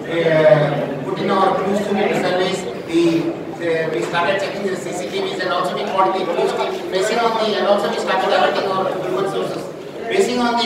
putting our crews to the service. We started checking the CCTVs and also we called the crews basing on the, and also we started alerting our human sources. Basing on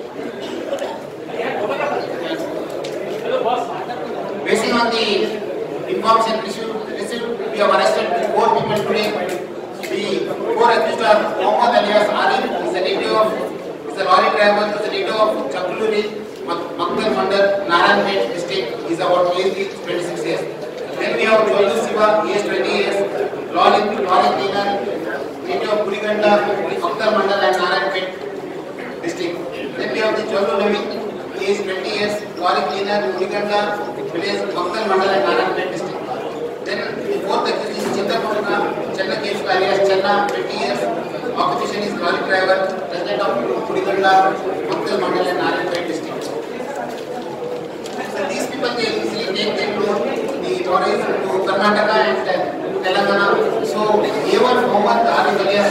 the information received, we have arrested 4 people today. The 4 accused are Mohammad alias Arif, is a lorry driver, is a native of Chakuluri, Maktal Mandal, Narayanpet district, is about age 26 years. Then we have Jollu Siva, age 20 years, lorry cleaner, native of Kuriganda, Maktal Mandal and Narayanpet district. Then we have the Jollu Navi, age 20 years, lorry cleaner, Kuriganda, village, Maktal Mandal and Narayanpet district. Then the 4th accused is Chintakurna, Channa Keshu alias Channa, 20 years, occupation is lorry driver, resident of Kuriganda, Maktal Mandal and Narayanpet district. So these people, they easily take them to the lorries to Karnataka and Telangana. So A1 Mohammad Arif alias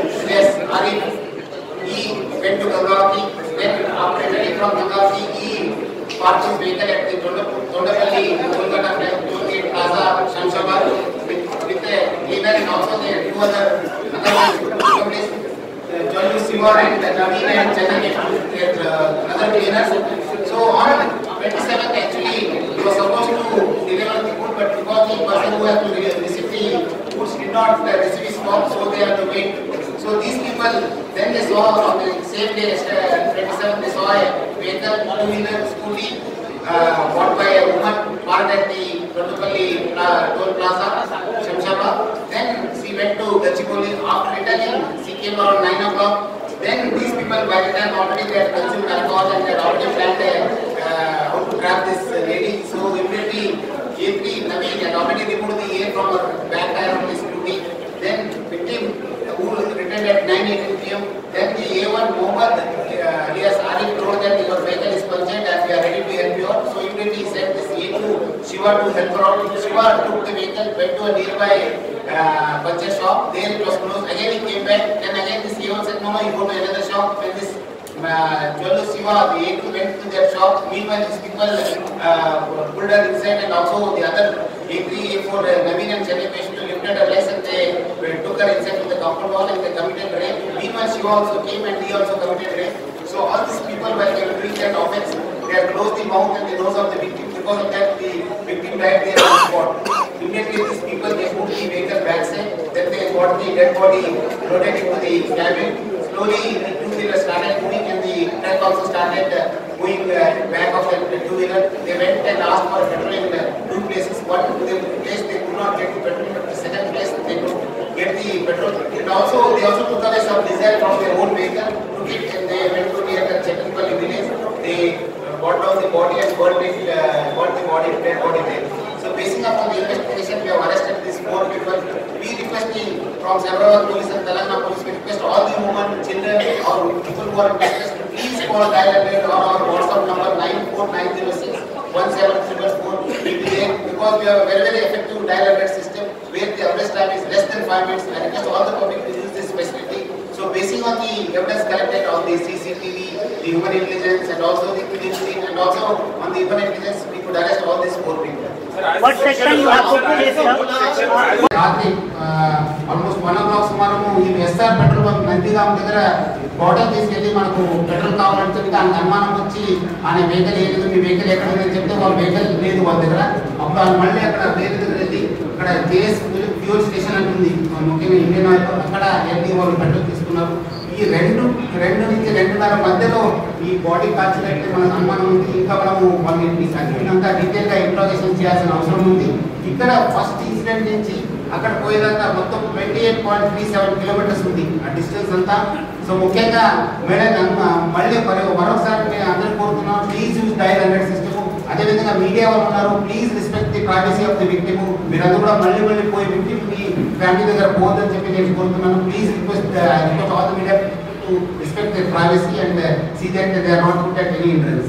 Arif, he went to Gangavati. Then after returning from Gangavati, he parked his vehicle at the Tondapalli Kolkata Tollgate Plaza, Shamshabad with a cleaner and also the 2 other companies, Jollu Siva and Naveen and Channa, other cleaners. So on 27th actually he was supposed to deliver the food, but because the person who has to receive the foods did not receive his call, so they have to wait. So these people, then they saw on the same day, 27th, they saw a vehicle, 2-wheeler, scooty, bought by a woman parked at the Tondapalli Toll Plaza, Shamshabad. Then she went to Gachibowli. After returning, she came around 9 o'clock. Then these people, by the time already they had consumed alcohol and they had already planned how to grab this lady. So immediately A3 Naveen had already removed the air from her back tire of the scooty. Then victim who returned at 9:18 p.m. Then the A1 Mohammad alias Arif told that your vehicle is punctured and we are ready to help you out. So immediately he sent this A2 Shiva to help her out. Shiva took the vehicle, went to a nearby puncture shop. There it was closed. Again he came back. Then again this A1 said no, you go to another shop. When this Jollu Siva, the A2 went to that shop. Meanwhile these people pulled her inside and also the other A3, A4, Naveen and Channa Keshu lifted her legs and they took her inside to the compound wall and they committed rape. Meanwhile Shiva also came and he also committed rape. So all these people, while they were doing that offense, they had closed the mouth and the nose of the victim. Because of that, the victim died there on the spot. Immediately these people, they moved the vehicle backside. Then they got the dead body loaded into the cabin. Slowly the 2-wheeler started moving and the truck also started going back of the 2-wheeler. They went and asked for petrol in 2 places. One place they could not get the petrol, but the second place they could get the petrol. And also they also took away some diesel from their own vehicle, took it and they went to near the Chettinpalli village. They brought down the body and burned the dead body there. So basing upon the investigation, we have arrested these 4 people. We request from Hyderabad Police and Telangana Police, we request all the women, children or people who are interested to please call dial-up or our WhatsApp number 94906-17444. Because we have a very effective dial-up system where the arrest time is less than 5 minutes. I request all the public to use this facility. So basing on the evidence collected on the CCTV, the human intelligence and also the PhD and also on the human intelligence, we could arrest all these 4 people. What section you have put this, sir? Almost 1 o'clock సుమారు ఈ SR petrol bunk Nandigama దగ్గర bottle తీసుకెళ్ళి మనకు petrol కావాలంటే దానికి అనుమానం వచ్చి ఆయన వెహికల్ ఏది మీ వెహికల్ ఎక్కడ ఉందని చెప్తే వాళ్ళ వెహికల్ లేదు వాళ్ళ దగ్గర. అప్పుడు వాళ్ళు మళ్ళీ అక్కడ వేరే దగ్గర వెళ్ళి అక్కడ కేఎస్ ఫ్యూల్ స్టేషన్ అని ఉంది ముఖ్యంగా ఇండియన్ ఆయిల్, అక్కడ వెళ్ళి వాళ్ళు పెట్రోల్ తీసుకున్నారు. ఈ రెండు నుంచి 2:30 మధ్యలో ఈ బాడీ కాల్చినట్టు మనకు అనుమానం ఉంది. ఇంకా మనము వాళ్ళని అంతా డీటెయిల్గా ఇంట్రాగేషన్ చేయాల్సిన అవసరం ఉంది. ఇక్కడ ఫస్ట్ ఇన్సిడెంట్ నుంచి అక్కడ పోయేదాకా మొత్తం 28.37 కిలోమీటర్స్ ఉంది ఆ డిస్టెన్స్ అంతా. సో ముఖ్యంగా మేడం మళ్ళీ మరొకసారి నేను అందరూ కోరుతున్నాం, ప్లీజ్ యూజ్ డయల్ 100 సిస్టమ్. అదేవిధంగా మీడియా వాళ్ళు ఉన్నారు, please respect the privacy of the victim. మీరందరూ కూడా మళ్ళీ పోయి విక్టిమ్ మీ ఫ్యామిలీ దగ్గర పోవద్దని చెప్పి నేను కోరుతున్నాను. Please request all the media to respect the privacy and see that they are not put at any hindrance.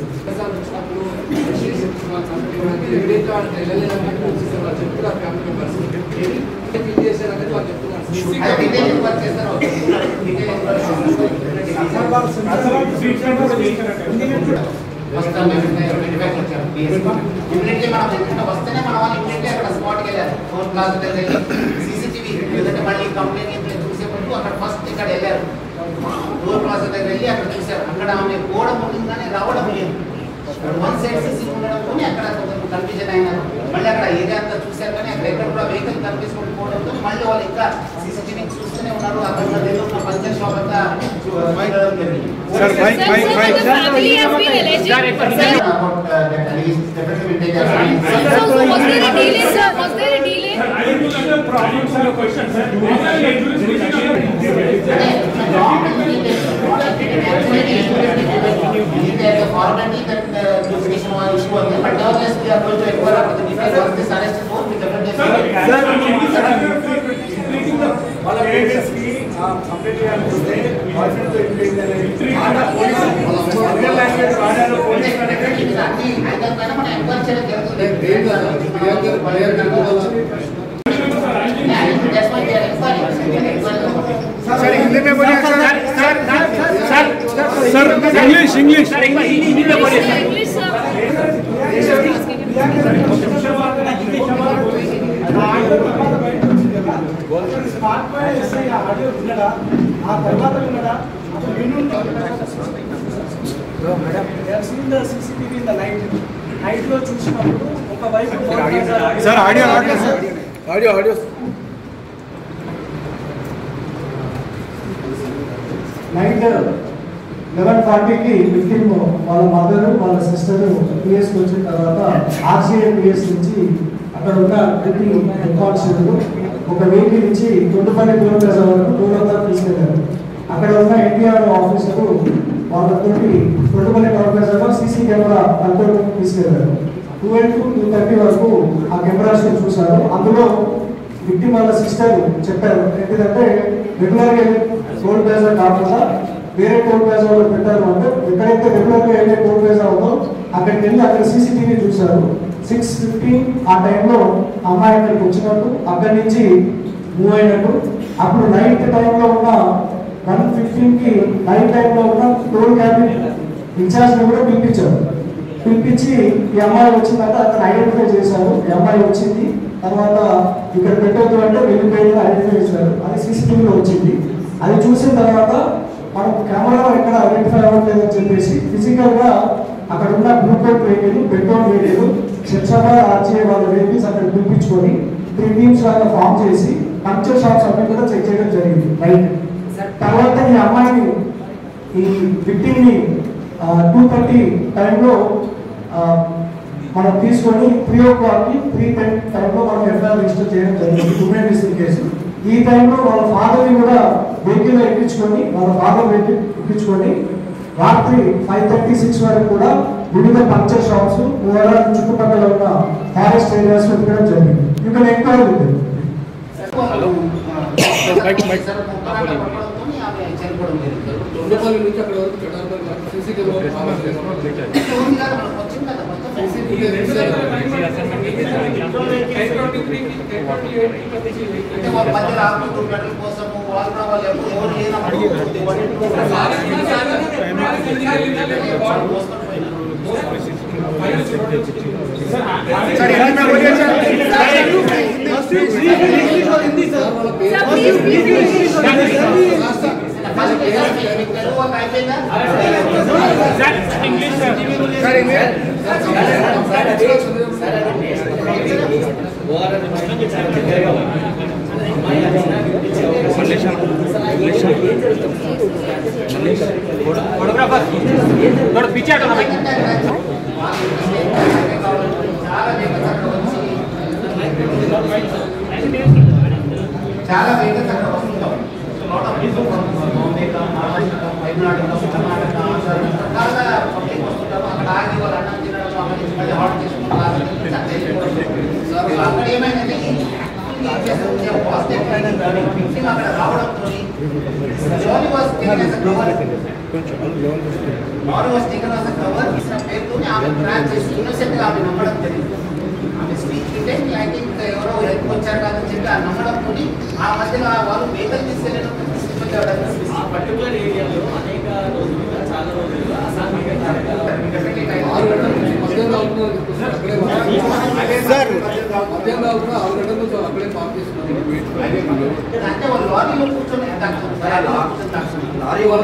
First verify వచ్చారు ఇమీడియట్లీ మనం ఎక్కడ వస్తేనే మన వాళ్ళు ఇమీడియట్లీ అక్కడ స్పాట్కి వెళ్ళారు 4th క్లాస్ దగ్గర సీసీటీవీ లేదంటే మళ్ళీ కంప్లైంట్ చూసే ముందు అక్కడ ఫస్ట్ ఇక్కడ వెళ్ళారు 4th క్లాస్ దగ్గర వెళ్ళి అక్కడ చూశారు అక్కడ ఆమె పోవడం ఉంటుంది కానీ రావడం లేదు వన్ సైడ్ సీసీ ఉండడంతో అక్కడ కొంచెం కన్ఫ్యూజన్ అయినారు మళ్ళీ అక్కడ ఏరియా అంతా చూశారు కానీ అక్కడ ఎక్కడ కూడా వెహికల్ కనిపించుకోకపోవడంతో మళ్ళీ వాళ్ళు ఇంకా సీసీటీవీ చూస్తూనే ఉన్నారు అక్కడ ఉన్న పంచర్ షాప్ అంతా formality that the investigation was issue on them, but nevertheless we are going to inquire after the details of this arrest report. We definitely completing the all of this की completely అనుకుంటే boyfriend తో ఇంప్లీట్ ఆడ police real language వాడాలో police connect ఇది అన్ని either పైన మనం ఎంక్వైరీ చేయడం జరుగుతుంది सर हिंदी में बोलिए सर इंग्लिश सर एक बार हिंदी में बोलिए सर इंग्लिश स्मार्ट पे ऐसे ऑडियो వినడా ఆ తర్వాత వినడా అప్పుడు వినుంటా madam we have seen the CCTV in the night లో చూసినప్పుడు ఒక వైపు sir audio sir audio night 11:40కి విక్టిమ్ వాళ్ళ మదర్ వాళ్ళ సిస్టర్ పిఎస్కి వచ్చిన తర్వాత ఆర్సీఐ పిఎస్ నుంచి అక్కడ ఉన్న డ్రింకింగ్ హెడ్ కానిస్టేబుల్ ఒక వెహికల్ ఇచ్చి తొండపల్లి కిలోమీటర్స్ వరకు టూలంతా తీసుకెళ్లారు అక్కడ ఉన్న ఎన్టీఆర్ ఆఫీసరు వాళ్ళతోటి తొండపల్లి కిలోమీటర్స్లో సీసీ కెమెరా కంట్రోల్ తీసుకెళ్లారు 12 to 2:30 వరకు ఆ కెమెరాస్ చూశారు అందులో విక్టిమ్ వాళ్ళ సిస్టర్ చెప్పారు ఏంటంటే రెగ్యులర్గా టోల్ ప్లాజా కాకుండా వేరే టోల్ ప్లాజాలో పెట్టారు అంటే ఎక్కడైతే రెగ్యులర్గా వెళ్ళే టోల్ ప్లాజా ఉందో అక్కడికి వెళ్ళి అక్కడ సీసీటీవీ చూశారు 6:15 ఆ టైంలో అమ్మాయి అక్కడికి వచ్చినట్టు అక్కడి నుంచి మూవ్ అయినట్టు అప్పుడు నైట్ టైంలో ఉన్న 1:15కి నైట్ టైంలో ఉన్న టోల్ క్యాబిన్ ఇన్ఛార్జ్ని కూడా పిలిపించి ఈ అమ్మాయి వచ్చిందంటే అతను ఐడెంటిఫై చేశారు ఈ అమ్మాయి వచ్చింది తర్వాత ఇక్కడ పెట్టొద్దు అంటే వెళ్ళిపోయింది ఐడెంటిఫై చేశారు అది సీసీటీవీలో వచ్చింది అది చూసిన తర్వాత మనం కెమెరాలో ఎక్కడ ఐడెంటిఫై అవ్వట్లేదని చెప్పేసి ఫిజికల్గా అక్కడ ఉన్న glucose vehicle petrol vehicle Shamshabad RGI వాళ్ళ వెహికల్స్ అక్కడ పిలిపించుకొని 3 టీమ్స్ లాగా ఫామ్ చేసి పంక్చర్ షాప్స్ అన్ని కూడా చెక్ చేయడం జరిగింది రైట్ తర్వాత ఈ అమ్మాయిని ఈ విక్టిమ్ని 2:30 టైంలో మనం తీసుకొని 3 o'clockకి 3:10 టైంలో మనం ఎఫ్ఐఆర్ రిజిస్టర్ చేయడం జరిగింది ఉమెన్ మిస్సింగ్ కేసు ఈ టైంలో వాళ్ళ ఫాదర్ని కూడా వెహికల్ ఎక్కించుకొని వాళ్ళ ఫాదర్ వెహికల్ ఎక్కించుకొని రాత్రి 5:36 వరకు కూడా వివిధ పంక్చర్ షాప్స్ ఓవరాల్ చుట్టుపక్కల ఉన్న ఫారెస్ట్ ఏరియాస్ వెతకడం జరిగింది you can enquiry with Thondapalli నుంచి అక్కడ వరకు చటార్పల్లి సీసీ చాలా వెహికల్స్ అక్కడ వస్తుంటాం lot of people from Bombay Maharashtra Tamil Nadu Karnataka Andhra రకరకాల పబ్లిక్ వస్తుంటారు అక్కడ ఆగి వాళ్ళు అన్నం తినడం అక్కడ మళ్ళీ హాట్ చేసుకుంటారు అక్కడ ఏమైందంటే అక్కడ రావడంతో loan was taken as a cover పేరుతోనే ఆమె ట్రాక్ చేసి ఇన్నోసెంట్ గా ఆమె నమ్మడం జరిగింది ఆమె స్పీచ్ వింటే ఐ థింక్ ఎవరో హెల్ప్ వచ్చారు కాదని చెప్పి ఆ నమ్మడంతో ఆ మధ్యలో వాళ్ళు వెహికల్ తీసుకెళ్ళడం పర్టికులర్ ఏరియాలో అనేక రోజులుగా చాలా రోజులుగా అసాంఘిక మధ్యాహ్నం అవుతున్నా 6 గంటల నుంచి అక్కడే పార్క్ చేస్తున్నాం. అంటే వాళ్ళు లారీలో కూర్చొని లారీ వాళ్ళ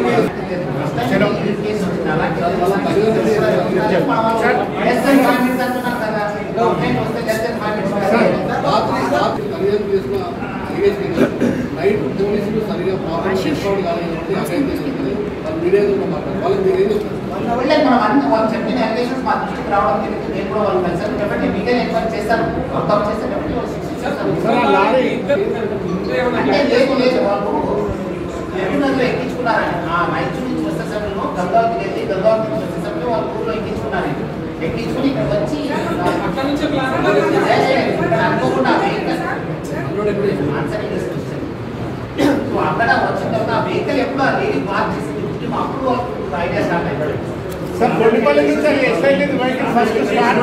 నైట్ పోలీసులు సరిగా ప్రాబ్లం రెస్పాండ్ కాలేదు అక్కడైతే వాళ్ళు మీడియాతో మాట్లాడారు. వాళ్ళకి మీరు ఏం చెప్తారు? మనం అన్ని వాళ్ళు చెప్పిన అలిగేషన్స్ మా దృష్టికి రావడం జరిగింది. నేను కూడా వాళ్ళు కలిసాను కాబట్టి మీడియా ఎంక్వైరీ చేశాను. తప్పు చేస్తే కాబట్టి అంటే లేదు వాళ్ళు ఎరువులలో ఎక్కించుకున్నారని ఆ రైతు నుంచి వస్తే సమయంలో గంగావతి వెళ్ళి గంగావతి నుంచి వస్తే సమయంలో వాళ్ళు ఊళ్ళో ఎక్కించుకున్నారని ఎక్కించుకుని ఇక్కడ వచ్చి అనుకోకుండా సో అక్కడ వచ్చిన తర్వాత ఆ వెహికల్ ఎప్పుడు ఆ లేడీ పార్క్ చేసింది అప్పుడు ఐడియా స్టార్ట్ అయిపోయింది. సార్ కొన్నిపల్లి నుంచి SIT first start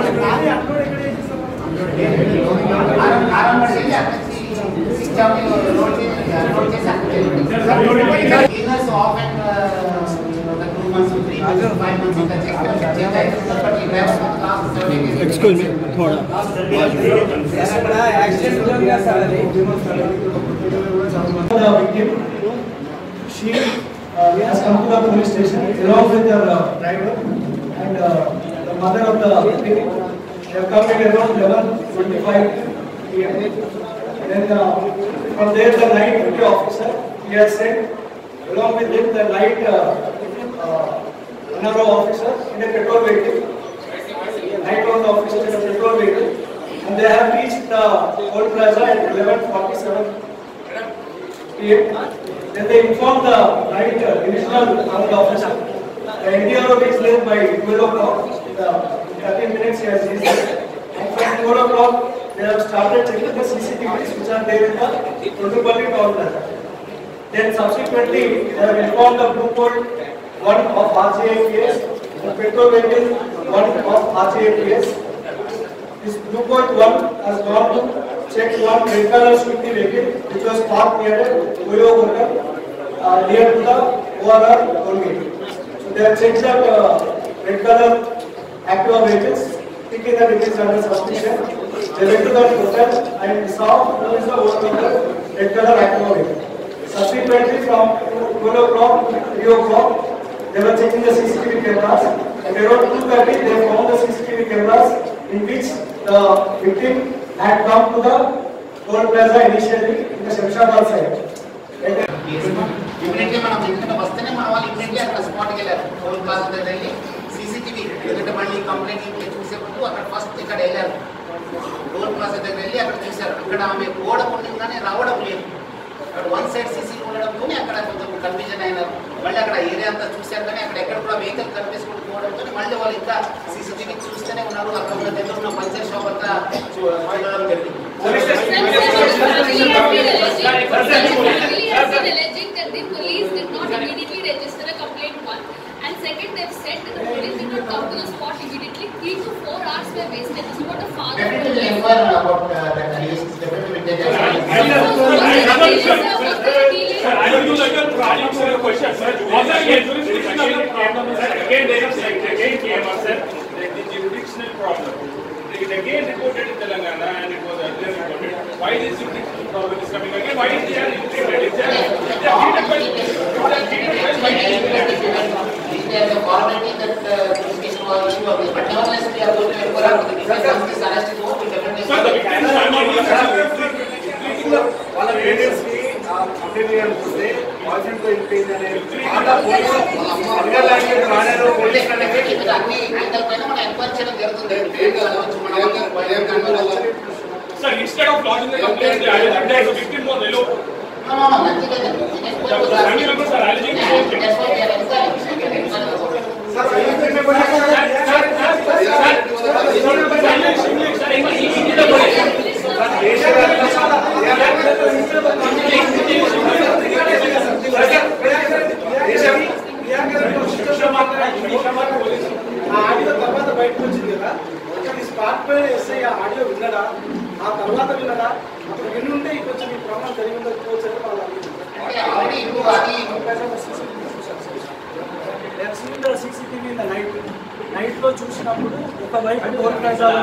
Excuse me, थोड़ा The victim, she has come to the police station along with her driver and the mother of the victim. They have come in around 11:25 p.m. Then from there the night duty officer, he has sent along with him the night another officer in a petrol vehicle. Night round officer in a petrol vehicle, and they have reached the Old Plaza at 11:47 p.m. Then they informed the night divisional armed officer. The NDRO is led by 12 o'clock. The 30 minutes he has reached. And from 12 o'clock they have started checking the CCTVs which are there in the Tondupalli town plaza. Then subsequently they have informed the Blue Coat 1 of RCIPS, the petrol vehicle 1 of RCIPS. This Blue Coat 1 has gone to check one red color Swift vehicle which was parked near the Oyo Hotel near to the ORR tollgate. So they have checked that red color Activa vehicles, thinking that it is under suspicion. They went to that hotel and saw who is the owner of the red color Activa vehicle. Subsequently from 12 o'clock to 3 o'clock they were checking the CCTV cameras, and around 2:30 they found the CCTV cameras in which the victim had come to the Toll Plaza initially in the Shamshabad side. Immediately మనం ఎందుకంటే వస్తేనే మన వాళ్ళు immediately అక్కడ స్పాట్కి వెళ్ళారు. Toll plaza దగ్గర వెళ్ళి CCTV ఎందుకంటే మళ్ళీ కంప్లైంట్ చూసే ముందు అక్కడ ఫస్ట్ ఇక్కడ వెళ్ళారు. టోల్ ప్లాజా దగ్గర వెళ్ళి అక్కడ చూశారు. అక్కడ ఆమె గోడ ఉండగానే రావడం లేదు. అక్కడ వన్ సైడ్ సీసీ ఉండడంతోనే అక్కడ కొంచెం కన్ఫ్యూజన్ అయినారు. మళ్ళీ అక్కడ ఏరియా అంతా చూశారు కానీ అక్కడ ఎక్కడ కూడా వెహికల్ కనిపించుకుంటూ పోవడంతో మళ్ళీ వాళ్ళు ఇంకా సీసీటీవీ చూస్తూనే ఉన్నారు. అక్కడ ఉన్న దగ్గర ఉన్న పంచర్ షాప్ అంతా చూడడం జరిగింది. Alleging that the police did not immediately register a complaint one, and second they've said that the police did not come to the spot immediately. 3 to 4 hours were wasted. This is what the father. Definitely inquire about that allegations. Definitely we take action. Sir, I will do like a project question, sir. Again, they have again came up, sir. The jurisdictional problem. It again reported in Telangana and it was earlier reported. Why this jurisdictional problem is coming again? Why is there integrated? Is there a formality that jurisdiction was issue of this, but nevertheless we are going to inquire into the defense once this arrest is over. We definitely. Sir, the victims are not వాళ్ళ parents కి complaint చేయాలనుకుంటే boyfriend తో వెళ్ళిపోయింది అనే అన్ని angle పైన మనం enquiry చేయడం జరుగుతుంది. Sir, instead of lodging the complaint, they are alleging that the victim was alone. No, nothing like that. The family members are alleging the same thing. That's why they are inquiring. Audio తర్వాత బయటకు వచ్చింది కదా, అక్కడ ఈ spot పైన SI audio విన్నడా, ఆ తర్వాత విన్నడా, అప్పుడు విని ఉంటే కొంచెం ఈ ప్రాబ్లం జరిగి ఉండకపోవచ్చు. అంటే ఆల్రెడీ చేసినప్పుడు ఒకవైపు టోల్ ప్లాజాలో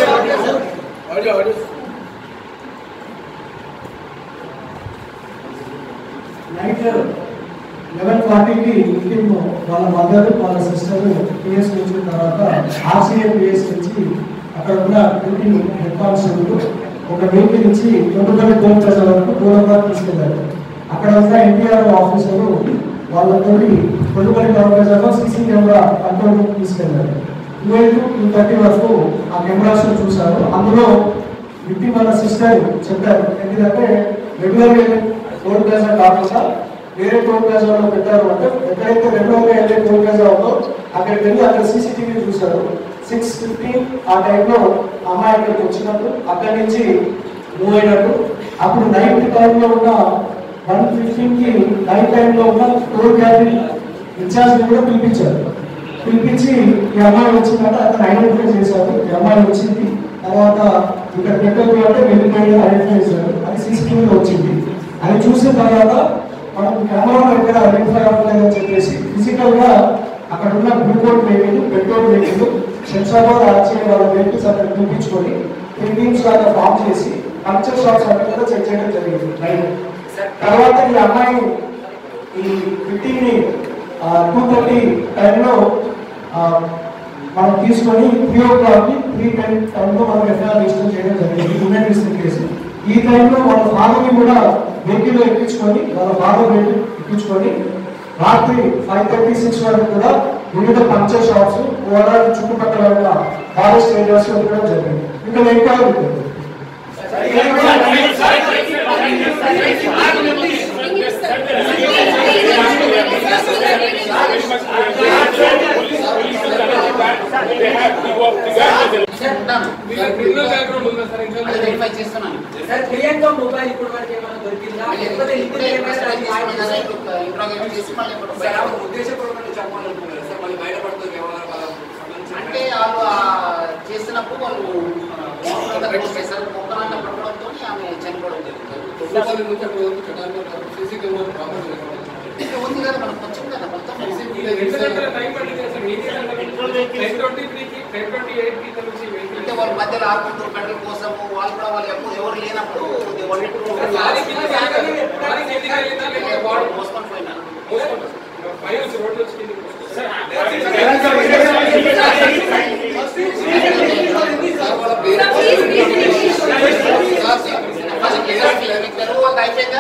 నైట్ 11:40కి విక్టిమ్ వాళ్ళ మదర్ వాళ్ళ సిస్టర్ పిఎస్ వచ్చిన తర్వాత ఆర్సీఏ పిఎస్ నుంచి అక్కడ ఉన్న డ్యూటీ హెడ్ కానిస్టేబుల్ ఒక వెహికల్ నుంచి తొందరగా టోల్ ప్లాజా వరకు దూరంగా తీసుకెళ్లారు. అక్కడ ఉన్న ఎన్టీఆర్ ఆఫీసరు వాళ్ళతో తొందరగా టోల్ ప్లాజాలో సీసీ కెమెరా కంట్రోల్ తీసుకెళ్లారు. 12-2:30 వరకు ఆ కెమెరాస్ చూశారు. అందులో విక్టిమ్ వాళ్ళ సిస్టర్ చెప్పారు ఎందుకంటే రెగ్యులర్గా టోల్ ప్లాజా కాకుండా వేరే టోల్ ప్లాజాలో పెట్టారు అంటే ఎక్కడైతే రెగ్యులర్గా వెళ్ళే టోల్ ప్లాజా ఉందో అక్కడికి వెళ్ళి అక్కడ సీసీటీవీ చూశారు. 6:15 ఆ టైంలో అమ్మాయి ఇక్కడికి వచ్చినట్టు అక్కడి నుంచి మూవ్ అయినట్టు. అప్పుడు నైట్ టైంలో ఉన్న 1:15కి నైట్ టైంలో ఉన్న టోల్ క్యాబిన్ ఇన్ఛార్జ్ కూడా పిలిపించారు. పిలిపించి ఈ అమ్మాయి వచ్చిందంటే అతను ఐడెంటిఫై చేశారు. ఈ అమ్మాయి వచ్చింది తర్వాత ఇక్కడ పెట్టదు అంటే వెళ్ళిపోయి ఐడెంటిఫై చేశారు. అది సీసీటీవీలో వచ్చింది. అది చూసిన తర్వాత మనం కెమెరాలో ఎక్కడ ఐడెంటిఫై అవ్వలేదని చెప్పేసి ఫిజికల్ గా అక్కడ ఉన్న glucose vehicle petrol vehicle Shamshabad ఆర్చే వాళ్ళ వెహికల్స్ అక్కడ చూపించుకొని 3 టీమ్స్ లాగా ఫామ్ చేసి పంక్చర్ షాప్స్ అన్ని కూడా చెక్ చేయడం జరిగింది నైట్. తర్వాత ఈ అమ్మాయి ఈ విక్టిమ్ని 2:30 టైంలో మనం తీసుకొని 3 o'clock 3:10 టైంలో మనం ఎఫ్ఐఆర్ రిజిస్టర్ చేయడం జరిగింది ఇన్వెస్టిగేషన్ కేసు. ఈ టైంలో వాళ్ళ ఫాదర్ని కూడా వెహికల్లో ఎక్కించుకొని వాళ్ళ ఫాదర్ వెహికల్ ఎక్కించుకొని రాత్రి 5:36 వరకు కూడా వివిధ పంక్చర్ షాప్స్ ఓవరాల్ చుట్టుపక్కల ఉన్న ఫారెస్ట్ ఏరియాస్ లో కూడా జరిగింది. ఇక్కడ ఎంక్వైరీ ఉంటుంది. ప్రియాంక మొబైల్ ఇప్పుడు మనకి ఏమైనా దొరికిందా లేకపోతే ఉద్దేశపూర్వకంగా చెప్పాలనుకున్నారు సార్ మళ్ళీ బయటపడుతుంది వ్యవహారం అంటే వాళ్ళు చేసినప్పుడు వాళ్ళు మొక్కలన్న పడడంతో ఆమె చనిపోవడం జరిగింది. ఉంది కదా మనకు వచ్చింది కదా మొత్తం అంటే వాళ్ళ మధ్యలో ఆడుకుంటారు పెట్రోల్ కోసము వాళ్ళు కూడా వాళ్ళు ఎప్పుడు ఎవరు లేనప్పుడు మోసుకొని పోయినారు. అయిపోయిందా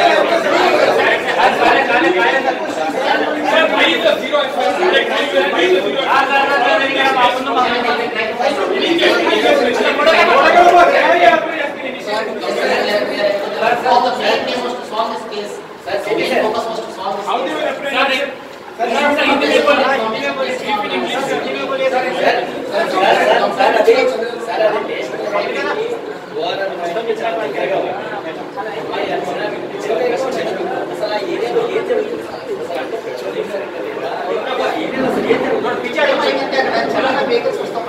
చాలా వెహికల్స్ వస్తాం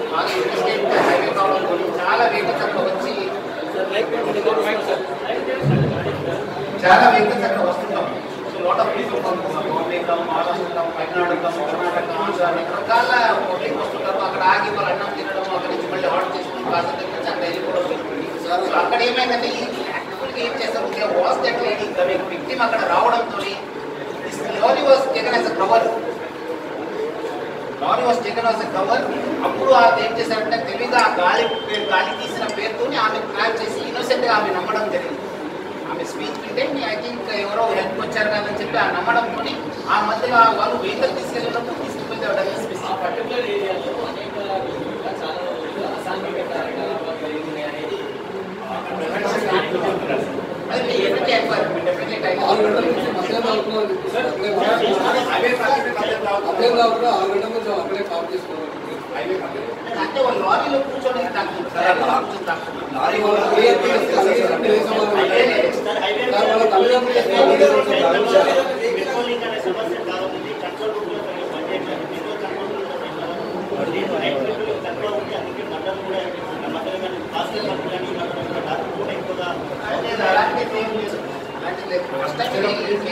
చాలా వెహికల్స్ అక్కడ వచ్చి చాలా వెహికల్స్ అక్కడ వస్తుంటాం. Lot of people Bombay Maharashtra Karnataka Andhra రకరకాల పబ్లిక్ వస్తుంటారు. అక్కడ ఆగి వాళ్ళు అన్నం తినడం అక్కడ నుంచి మళ్ళీ ఆర్డర్ చేసుకుని కాస్త దగ్గర అక్కడ వెళ్ళిపోవడం జరుగుతుంది. సో అక్కడ ఏమైందంటే ఈ యాక్టివ్గా ఏం చేస్తారు వాస్ దట్ లేడీ విక్టిమ్ అక్కడ రావడంతో lorry was taken as a cover. Lorry was taken as a cover. అప్పుడు అది ఏం చేశారంటే తెలివిగా ఆ గాలి తీసిన పేరుతో ఆమె ట్రాక్ చేసి ఇన్నోసెంట్ గా ఆమె నమ్మడం జరిగింది. ఆమె స్పీచ్ వింటే ఐ థింక్ ఎవరో హెల్ప్ వచ్చారు కదని చెప్పి ఆ నమ్మడంతో ఆ మధ్యలో వాళ్ళు వెహికల్ తీసుకెళ్ళినప్పుడు తీసుకుపోతే పర్టికులర్ ఏరియాలో అనేక చాలా రోజులు అసాంఘిక కార్యకలాపాలు జరిగినాయి అనేది అది డెఫినెట్లీ ఎన్వైరన్మెంట్ డెఫినెట్లీ అంటే వాళ్ళు లారీలో కూర్చొని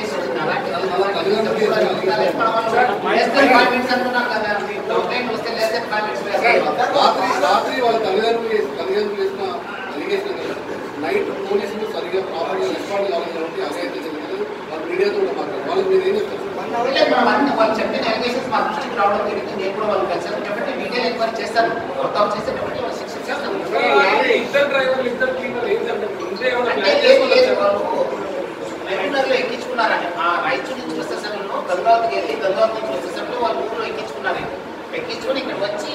అలాంటి and families. రాత్రి వాళ్ళ తల్లిదండ్రులు చేసిన అలిగేషన్ నైట్ పోలీసులు సరిగ్గా ప్రాపర్గా రెస్పాండ్ కావాలి కాబట్టి అగైతే జరిగింది. వాళ్ళు మీడియాతో కూడా మాట్లాడారు. వాళ్ళకి మీరు ఏం చెప్తారు? వాళ్ళు చెప్పిన అలిగేషన్స్ మా దృష్టికి రావడం జరిగింది. నేను కూడా వాళ్ళు కలిసాను కాబట్టి డీటెయిల్ ఎంక్వైరీ చేస్తాను. వర్కౌట్ చేస్తే కాబట్టి వాళ్ళు శిక్ష చేస్తాను. రెగ్యులర్లో ఎక్కించుకున్నారండి. ఆ రైతు నుంచి వస్తే సమయంలో గంగావతికి వెళ్ళి గంగావతి నుంచి వస్తే సమయంలో వాళ్ళు ఊళ్ళో ఎక్కించుకున్నారు. ఎక్కించుకొని ఇక్కడ వచ్చి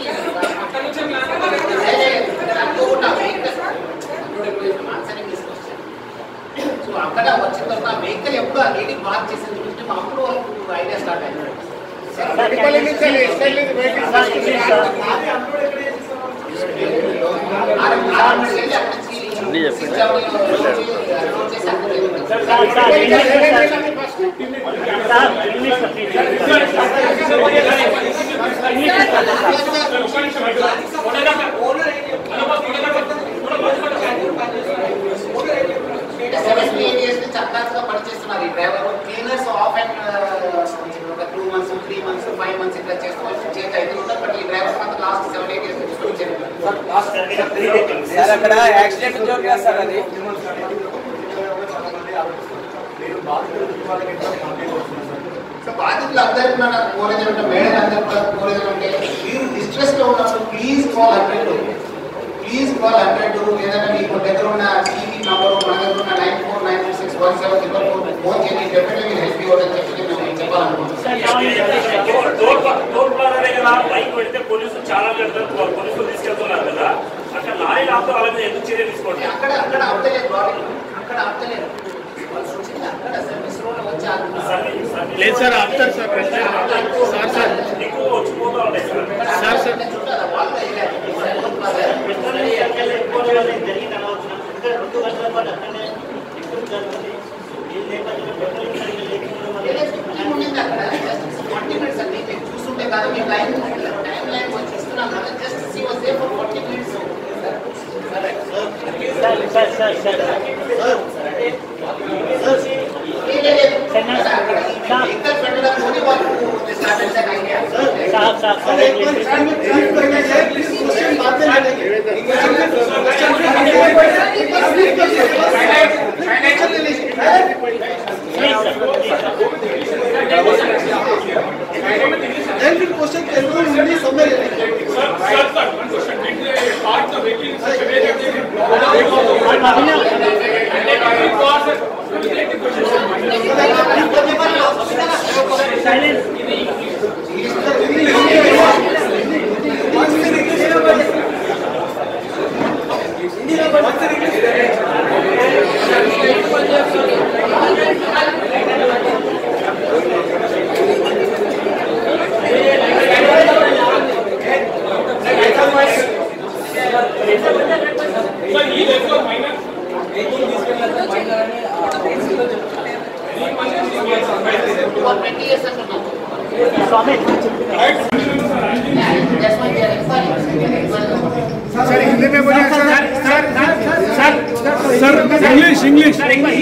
అనుకోకుండా మాన్సరింగ్ తీసుకొచ్చారు. సో అక్కడ వచ్చిన తర్వాత ఆ వెహికల్ ఎప్పుడు ఆ లేడీ పార్క్ చేసింది చూస్తే అప్పుడు వాళ్ళకు ఐడియా స్టార్ట్ అయింది. చక్కగా పనిచేస్తున్నారు ఈ డ్రైవర్. క్లీనర్స్ ఆఫ్ అండ్ ఒక 2 months 3 months 5 months ఇట్లా చేసుకోవచ్చు, చేంజ్ అయితే ఉంటారు. బట్ ఈ డ్రైవర్ మాత్రం లాస్ట్ 7-8 years అక్కడ యాక్సిడెంట్ జోక్ చేస్తారు. అది సో బాధితులు అందరికీ మన కోరేది ఉంటే మేడం అందరూ కూడా కోరేది ఉంటే మీరు డిస్ట్రెస్ లో ఉన్నప్పుడు ప్లీజ్ కాల్ 100. Please call 100. ఏదైనా మీకు దగ్గర ఉన్న టీవీ నంబర్ మన దగ్గర ఉన్న 94961704 ఫోన్ చేయండి. డెఫినెట్లీ హెల్ప్ యూ అని చెప్పి నేను చెప్పాలనుకుంటున్నాను. పోలీసులు చాలా పోలీసులు తీసుకెళ్తున్నారు కదా, అక్కడ లారీ ఆపుతూ వాళ్ళ మీద ఎందుకు చర్య తీసుకోండి? అక్కడ ఆపుతలేదు లారీ, అక్కడ ఆపుతలేదు. అక్కడ సర్వీస్ రోడ్ వచ్చి లేదు సార్, ఆపుతారు సార్. సార్ ఎక్కువ వచ్చిపోతా ఉంటాయి సార్. చూడాలి వాళ్ళు చూస్తుంటే కాదు మీ టైం లైన్ వచ్చి ఇస్తున్నాం కదా, just see was there for 40 minutes. English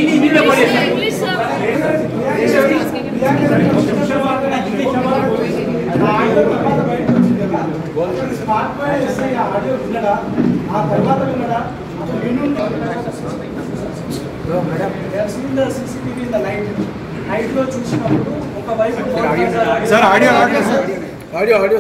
నైట్లో చూసినప్పుడు ఒకవైపు సార్ ఆడియో ఆడియో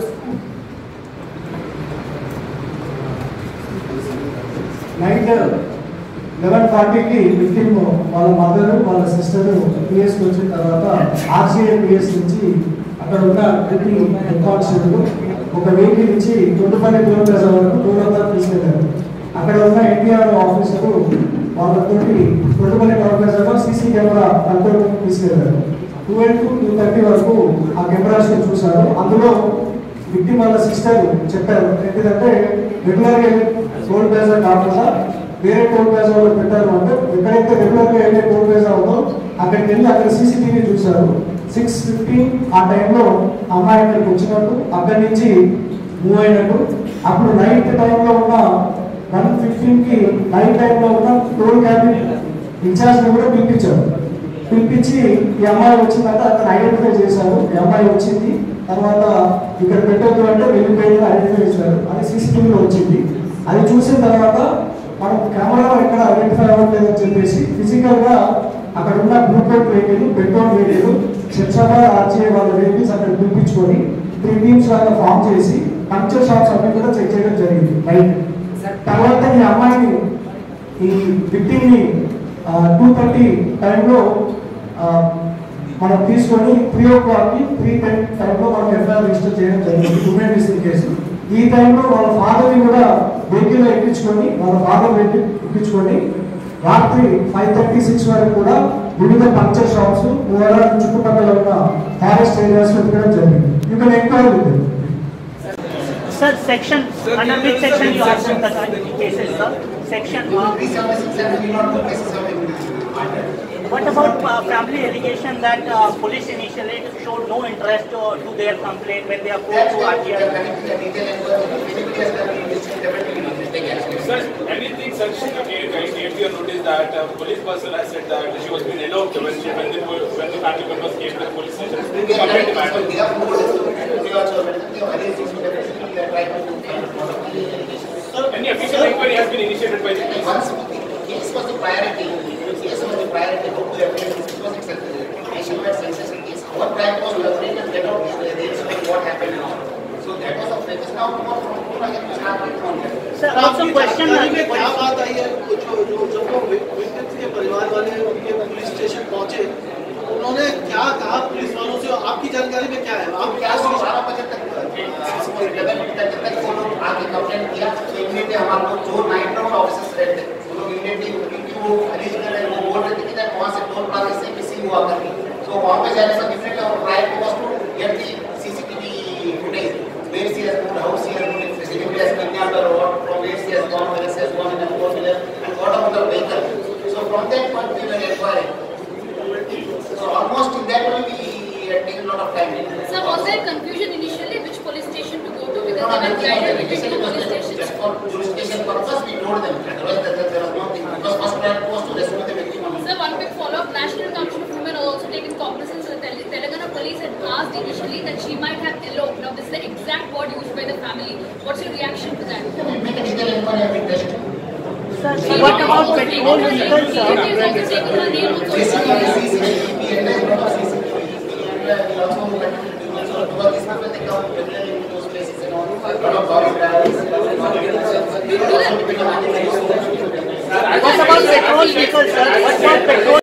నైట్ 11:40కి విక్టిమ్ వాళ్ళ మదర్ వాళ్ళ సిస్టర్ పిఎస్కి వచ్చిన తర్వాత ఆర్సీఐ పిఎస్ నుంచి అక్కడ ఉన్న డ్యూటీ హెడ్ కానిస్టేబుల్ ఒక వెహికల్ నుంచి 20 కిలోమీటర్స్ వరకు దూరంగా తీసుకెళ్లారు. అక్కడ ఉన్న ఎన్టీఆర్ ఆఫీసరు వాళ్ళతో 20 కిలోమీటర్స్ సీసీ కెమెరా కంట్రోల్ తీసుకెళ్లారు. 12 to 2:30 వరకు ఆ కెమెరాస్ చూశారు. అందులో విక్టిమ్ వాళ్ళ సిస్టర్ చెప్పారు ఏంటంటే రెగ్యులర్గా టోల్ ప్లాజా కాకుండా వేరే టోల్ ప్లాజాలో పెట్టారు అంటే ఎక్కడైతే రెగ్యులర్గా వెళ్ళే టోల్ ప్లాజా ఉందో అక్కడికి వెళ్ళి అక్కడ సీసీటీవీ చూశారు. 6:15 ఆ టైంలో అమ్మాయి ఇక్కడికి వచ్చినట్టు అక్కడి నుంచి మూవ్ అయినట్టు. అప్పుడు నైట్ టైంలో ఉన్న 1:15కి నైట్ టైంలో ఉన్న టోల్ క్యాబిన్ ఇన్ఛార్జ్ని కూడా పిలిపించారు. పిలిపించి ఈ అమ్మాయి వచ్చిందంటే అతను ఐడెంటిఫై చేశారు. ఈ అమ్మాయి వచ్చింది తర్వాత ఇక్కడ పెట్టొద్దు అంటే వెళ్ళిపోయి ఐడెంటిఫై చేశారు. అది సీసీటీవీలో వచ్చింది. అది చూసిన తర్వాత మనం కెమెరాలో ఎక్కడ ఐడెంటిఫై అవ్వట్లేదని చెప్పేసి ఫిజికల్గా అక్కడ ఉన్న blue coat vehicle, petrol vehicle, Shamshabad RGI వాళ్ళ వెహికల్స్ అక్కడ పిలిపించుకొని 3 టీమ్స్ లాగా ఫామ్ చేసి పంక్చర్ షాప్స్ అన్ని కూడా చెక్ చేయడం జరిగింది. రైట్. తర్వాత ఈ అమ్మాయిని, ఈ విక్టిమ్ని 2:30 టైంలో మనం తీసుకొని 3 o'clockకి 3:10 టైంలో మనం ఎఫ్ఐఆర్ రిజిస్టర్ చేయడం జరిగింది ఉమెన్ మిస్సింగ్ కేసు. ఈ టైంలో వాళ్ళ ఫాదర్ని కూడా వెహికల్లో ఎక్కించుకొని రాత్రి 5:36 వరకు కూడా వివిధ పంక్చర్ షాప్స్ చుట్టుపక్కల ఉన్న ఫారెస్ట్ ఏరియాస్ వెతకడం జరిగింది. You can enquiry with them. Sir, section under which section you are in the cases, sir? Section. 376 and 302 cases have been. What about family allegation that police initially showed no interest to their complaint when they approached to RTI? Sir, anything such if you notice that police person has said that she was being eloped when the family members came to the police station. Any official inquiry has been initiated by the police? Once the case was the priority, hope the evidence because it's a nationwide census case. Our plan was to afraid and get out the explain what happened now. So that was a focus. Now more from start from there. Sir, also question. क्या बात आई है जब वो victims के परिवार वाले उनके police station पहुंचे उन्होंने क्या कहा पुलिस वालों से? आपकी जानकारी में क्या है? आप क्या 12 बजे तक वो लोग आके कंप्लेंट किया तो इमीडिएटली हमारे लोग जो नाइट राउंड ऑफिसर्स रहते वो लोग इमीडिएटली क्योंकि वो अरेंज कर रहे वो बोल रहे थे कि वहाँ से टोल प्लाजा से मिसिंग हुआ करके तो वहाँ पे जाने से डिफरेंट और try was to get the CCTV footage where she has moved how she has moved CCTV has been on the road from where she has gone where she has gone in the four wheeler and got out the vehicle so from that point we were acquiring so almost in that way we had taken a lot of time. Sir, was there confusion initially which police station to go to because they were guided between police stations? Just for jurisdiction purpose, we told them. Otherwise, there was nothing. Because first priority was to rescue the victim only. Sir, one quick follow-up. National Commission of Women has also taken cognizance that Telangana police had asked initially that she might have eloped. Now, this is the exact word used by the family. What's your reaction to that? We make a legal inquiry and we test. Sir, what about petrol vehicles, sir? She has also taken her name also. CCTV, we analyze a lot of CCTV. We also because these people they come regularly into those places and all. A lot of lorry drivers. What about petrol vehicles, sir? What about petrol